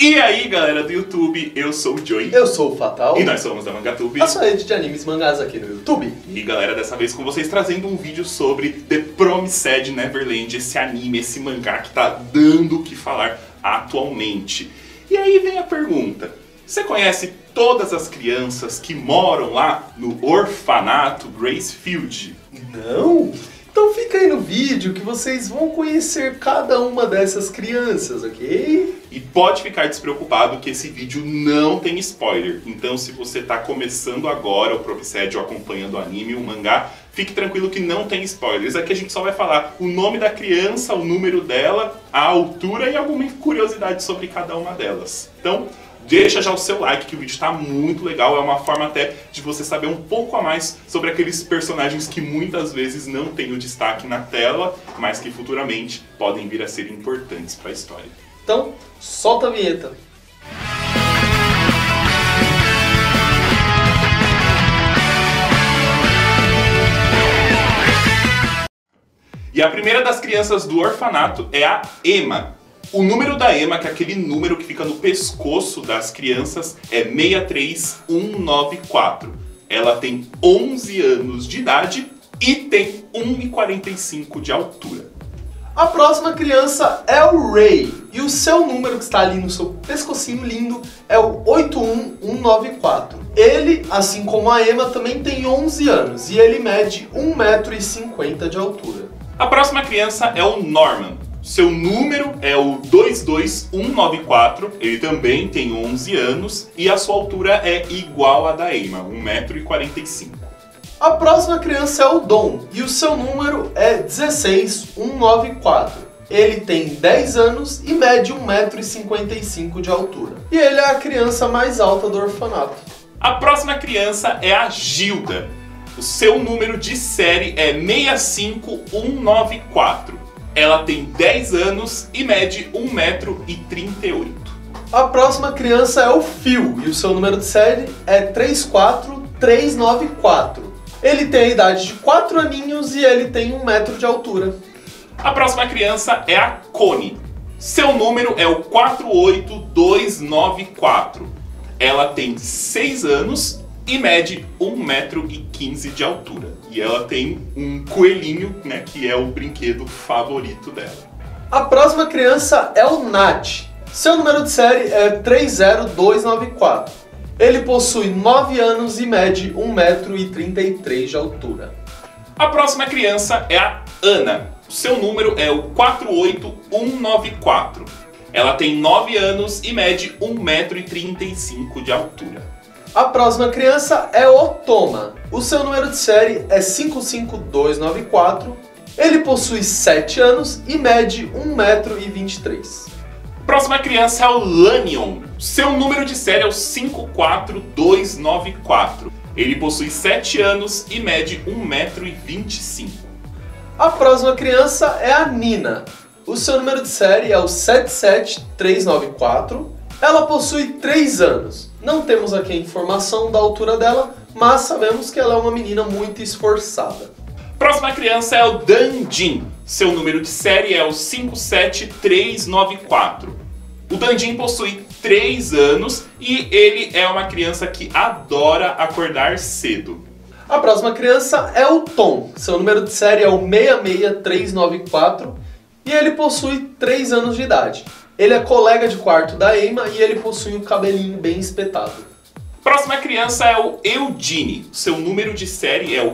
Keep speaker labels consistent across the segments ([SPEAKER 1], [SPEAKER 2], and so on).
[SPEAKER 1] E aí galera do YouTube, eu sou o Joey.
[SPEAKER 2] Eu sou o Fatal.
[SPEAKER 1] E nós somos da Mangatube,
[SPEAKER 2] a sua rede de animes e mangás aqui no YouTube.
[SPEAKER 1] E galera, dessa vez com vocês trazendo um vídeo sobre The Promised Neverland, esse anime, esse mangá que tá dando o que falar atualmente. E aí vem a pergunta, você conhece todas as crianças que moram lá no orfanato Gracefield?
[SPEAKER 2] Não? Então fica aí no vídeo que vocês vão conhecer cada uma dessas crianças, ok?
[SPEAKER 1] E pode ficar despreocupado que esse vídeo não tem spoiler. Então se você está começando agora o Promised ou acompanhando o anime, o mangá, fique tranquilo que não tem spoilers. Aqui a gente só vai falar o nome da criança, o número dela, a altura e alguma curiosidade sobre cada uma delas. Então deixa já o seu like que o vídeo está muito legal, é uma forma até de você saber um pouco a mais sobre aqueles personagens que muitas vezes não têm o destaque na tela, mas que futuramente podem vir a ser importantes para a história.
[SPEAKER 2] Então, solta a vinheta.
[SPEAKER 1] E a primeira das crianças do orfanato é a Emma. O número da Emma, que é aquele número que fica no pescoço das crianças, é 63194. Ela tem 11 anos de idade e tem 1,45 de altura.
[SPEAKER 2] A próxima criança é o Ray, e o seu número que está ali no seu pescocinho lindo é o 81194. Ele, assim como a Emma, também tem 11 anos e ele mede 1,50 m de altura.
[SPEAKER 1] A próxima criança é o Norman. Seu número é o 22194, ele também tem 11 anos e a sua altura é igual à da Emma, 1,45 m.
[SPEAKER 2] A próxima criança é o Dom e o seu número é 16194. Ele tem 10 anos e mede 1,55 m de altura. E ele é a criança mais alta do orfanato.
[SPEAKER 1] A próxima criança é a Gilda. O seu número de série é 65194. Ela tem 10 anos e mede 1,38 m.
[SPEAKER 2] A próxima criança é o Phil e o seu número de série é 34394. Ele tem a idade de 4 aninhos e ele tem 1 m de altura.
[SPEAKER 1] A próxima criança é a Connie. Seu número é o 48294. Ela tem 6 anos e mede 1,15 m de altura. E ela tem um coelhinho, né, que é o brinquedo favorito dela.
[SPEAKER 2] A próxima criança é o Nat. Seu número de série é 30294. Ele possui 9 anos e mede 1,33 m de altura.
[SPEAKER 1] A próxima criança é a Ana. Seu número é o 48194. Ela tem 9 anos e mede 1,35 m de altura.
[SPEAKER 2] A próxima criança é o Toma. O seu número de série é 55294. Ele possui 7 anos e mede 1,23 m.
[SPEAKER 1] Próxima criança é o Lannion. Seu número de série é o 54294. Ele possui 7 anos e mede 1,25 m.
[SPEAKER 2] A próxima criança é a Nina. O seu número de série é o 77394. Ela possui 3 anos. Não temos aqui a informação da altura dela, mas sabemos que ela é uma menina muito esforçada.
[SPEAKER 1] Próxima criança é o Danjin. Seu número de série é o 57394. O Danjin possui 3 anos e ele é uma criança que adora acordar cedo.
[SPEAKER 2] A próxima criança é o Tom. Seu número de série é o 66394 e ele possui 3 anos de idade. Ele é colega de quarto da Emma e ele possui um cabelinho bem espetado.
[SPEAKER 1] Próxima criança é o Eugene. Seu número de série é o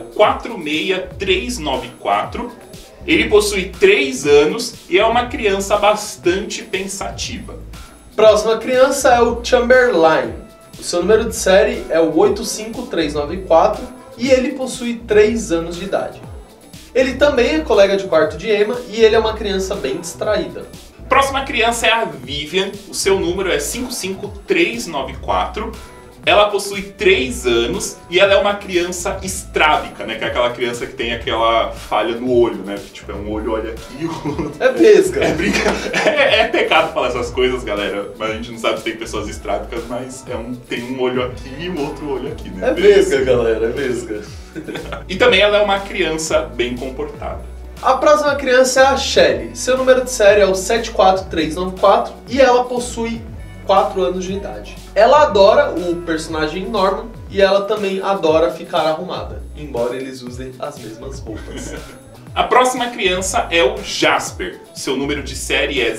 [SPEAKER 1] 46394. Ele possui 3 anos e é uma criança bastante pensativa.
[SPEAKER 2] Próxima criança é o Chamberlain. O seu número de série é o 85394 e ele possui 3 anos de idade. Ele também é colega de quarto de Emma e ele é uma criança bem distraída.
[SPEAKER 1] Próxima criança é a Vivian, o seu número é 55394. Ela possui 3 anos e ela é uma criança estrábica, né? Que é aquela criança que tem aquela falha no olho, né? Que tipo, é um olho olha aqui e o outro...
[SPEAKER 2] É vesga.
[SPEAKER 1] É pecado falar essas coisas, galera. Mas a gente não sabe se tem pessoas estrábicas, mas tem um olho aqui e um outro olho aqui, né?
[SPEAKER 2] É vesga, galera, é vesga.
[SPEAKER 1] E também ela é uma criança bem comportada.
[SPEAKER 2] A próxima criança é a Shelly. Seu número de série é o 74394 e ela possui 4 anos de idade. Ela adora o personagem Norman e ela também adora ficar arrumada, embora eles usem as mesmas roupas.
[SPEAKER 1] A próxima criança é o Jasper. Seu número de série é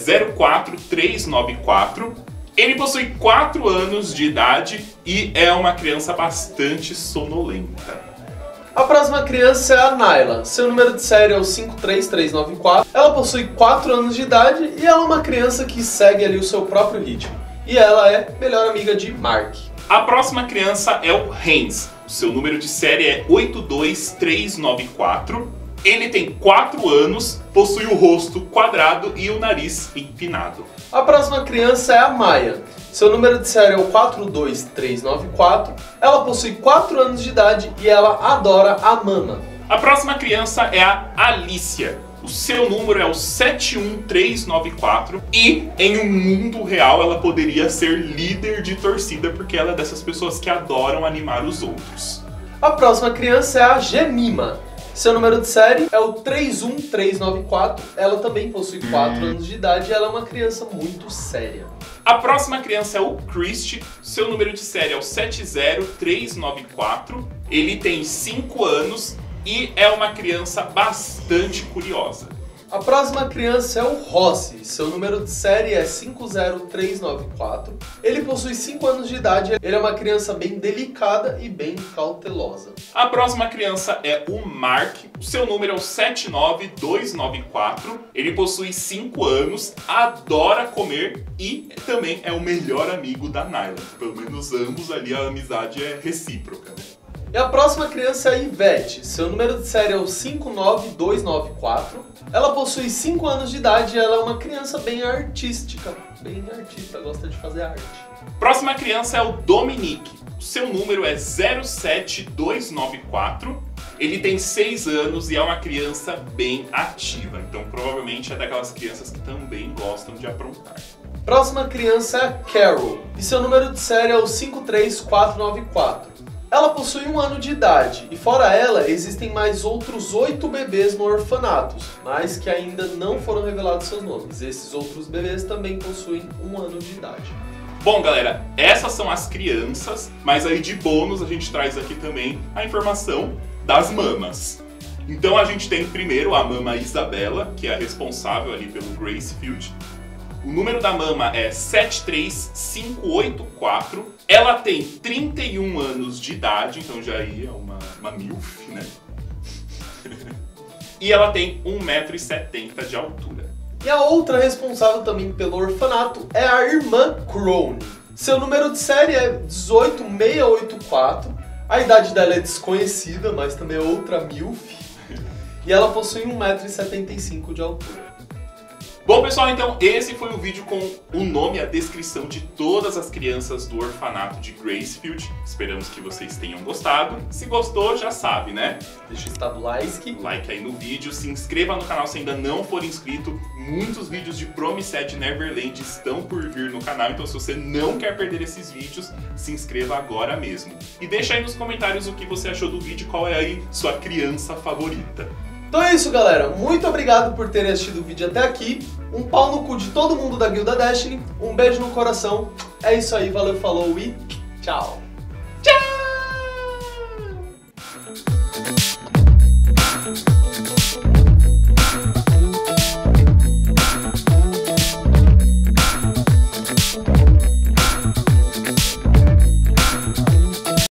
[SPEAKER 1] 04394. Ele possui 4 anos de idade e é uma criança bastante sonolenta.
[SPEAKER 2] A próxima criança é a Nyla. Seu número de série é o 53394. Ela possui 4 anos de idade e ela é uma criança que segue ali o seu próprio ritmo. E ela é melhor amiga de Mark.
[SPEAKER 1] A próxima criança é o Hans. Seu número de série é 82394. Ele tem 4 anos, possui o rosto quadrado e o nariz empinado.
[SPEAKER 2] A próxima criança é a Maya. Seu número de série é o 42394. Ela possui 4 anos de idade e ela adora a mama.
[SPEAKER 1] A próxima criança é a Alicia. O seu número é o 71394 e em um mundo real ela poderia ser líder de torcida porque ela é dessas pessoas que adoram animar os outros.
[SPEAKER 2] A próxima criança é a Jemima. Seu número de série é o 31394. Ela também possui 4 anos de idade e ela é uma criança muito séria.
[SPEAKER 1] A próxima criança é o Christy. Seu número de série é o 70394. Ele tem 5 anos e é uma criança bastante curiosa.
[SPEAKER 2] A próxima criança é o Rossi. Seu número de série é 50394. Ele possui 5 anos de idade. Ele é uma criança bem delicada e bem cautelosa.
[SPEAKER 1] A próxima criança é o Mark. O seu número é o 79294. Ele possui 5 anos, adora comer e também é o melhor amigo da Nyla. Pelo menos ambos ali a amizade é recíproca, né?
[SPEAKER 2] E a próxima criança é a Ivete. Seu número de série é o 59294. Ela possui 5 anos de idade e ela é uma criança bem artística. Bem artista, gosta de fazer arte.
[SPEAKER 1] Próxima criança é o Dominique. O seu número é 07294. Ele tem 6 anos e é uma criança bem ativa. Então provavelmente é daquelas crianças que também gostam de aprontar.
[SPEAKER 2] Próxima criança é a Carol. E seu número de série é o 53494. Ela possui 1 ano de idade, e fora ela, existem mais outros 8 bebês no orfanato, mas que ainda não foram revelados seus nomes. Esses outros bebês também possuem 1 ano de idade.
[SPEAKER 1] Bom, galera, essas são as crianças, mas aí de bônus a gente traz aqui também a informação das mamas. Então a gente tem primeiro a mama Isabela, que é a responsável ali pelo Gracefield. O número da mama é 73584. Ela tem 31 anos de idade, então já aí é uma MILF, né? E ela tem 1,70 m de altura.
[SPEAKER 2] E a outra responsável também pelo orfanato é a irmã Crone. Seu número de série é 18684. A idade dela é desconhecida, mas também é outra MILF. E ela possui 1,75 m de altura.
[SPEAKER 1] Bom, pessoal, então esse foi o vídeo com o nome e a descrição de todas as crianças do orfanato de Gracefield. Esperamos que vocês tenham gostado. Se gostou, já sabe, né?
[SPEAKER 2] Deixa o estado like
[SPEAKER 1] aí no vídeo, se inscreva no canal se ainda não for inscrito. Muitos vídeos de Promised Neverland estão por vir no canal, então se você não quer perder esses vídeos, se inscreva agora mesmo. E deixa aí nos comentários o que você achou do vídeo, qual é aí sua criança favorita.
[SPEAKER 2] Então é isso, galera. Muito obrigado por terem assistido o vídeo até aqui. Um pau no cu de todo mundo da Guilda Destiny. Um beijo no coração. É isso aí, valeu, falou e tchau.